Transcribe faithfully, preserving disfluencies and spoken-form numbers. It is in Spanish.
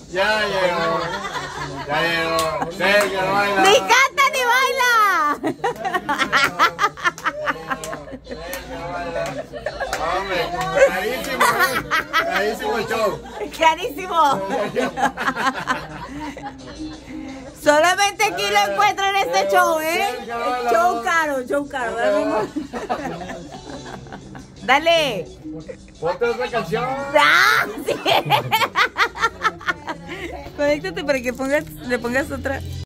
Ya llegó. Ya llegó. Sergio no baila. ¡Ni canta ni baila! Hombre, carísimo, carísimo el show. Carísimo. Solamente aquí lo encuentro en este show, ¿eh? Show caro, show caro. Dale. Ponte otra canción. ¡Ah! Sí. Conéctate para que pongas, le pongas otra.